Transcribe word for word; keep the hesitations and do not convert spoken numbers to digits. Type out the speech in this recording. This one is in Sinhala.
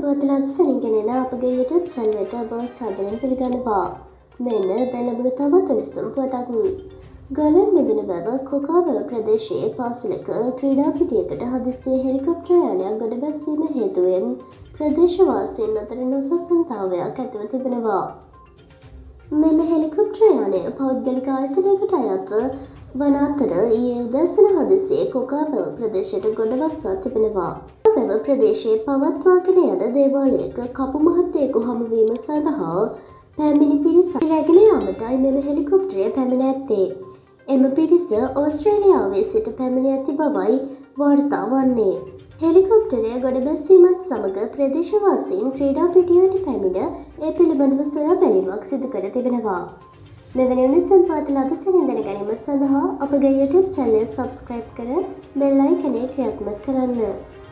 පුවත්පත් සැලකින අපගේ YouTube channel එකට ඔබ සාදරයෙන් පිළිගන්නවා. මෙන්න දැන් ලැබුණු තවත් උණුසුම් පුවතක්. ගලන් මෙදුන බව කොකාවැව ප්‍රදේශයේ පාසලක ක්‍රීඩා පිටියකට හදිස්සියේ හෙලිකොප්ටර් යානයක් ගොඩ බැසීම හේතුවෙන් ප්‍රදේශවාසීන් අතර නොසන්සුන්තාවයක් ඇතිව තිබෙනවා. මෙම හෙලිකොප්ටර් යානය පෞද්ගලික ආයතනයකට අයත්ව වන අතර ඊයේ උදෑසන හදිසියේ කොකාවැව ප්‍රදේශයට ගොඩ බසා තිබෙනවා. කොකාවැව ප්‍රදේශයේ පවත්වාගෙන යන දේවාලයක කපු මහත්තයෙකු හමුවීම සඳහා පැමිණි පිරිස රැගෙන යාමටයි මෙම හෙලිකොප්ටරය පැමිණ ඇත්තේ. එම පිරිස ඕස්ට්‍රේලියාවේ සිට පැමිණ ඇති බවයි වාර්තා වන්නේ. හෙලිකොප්ටරය ගොඩ බැසීමත් සමග ප්‍රදේශවාසීන් ක්‍රීඩා පිටියට පැමිණ ඒ පිළිබඳව සොයා බැලීමක් සිදු කර තිබෙනවා. මෙවැනි උණුසුම් පුවත් ලද සැනින් දැන ගැනීම සඳහා අපගේ YouTube channel subscribe කර බෙල් අයිකනය ක්‍රියාත්මක කරන්න.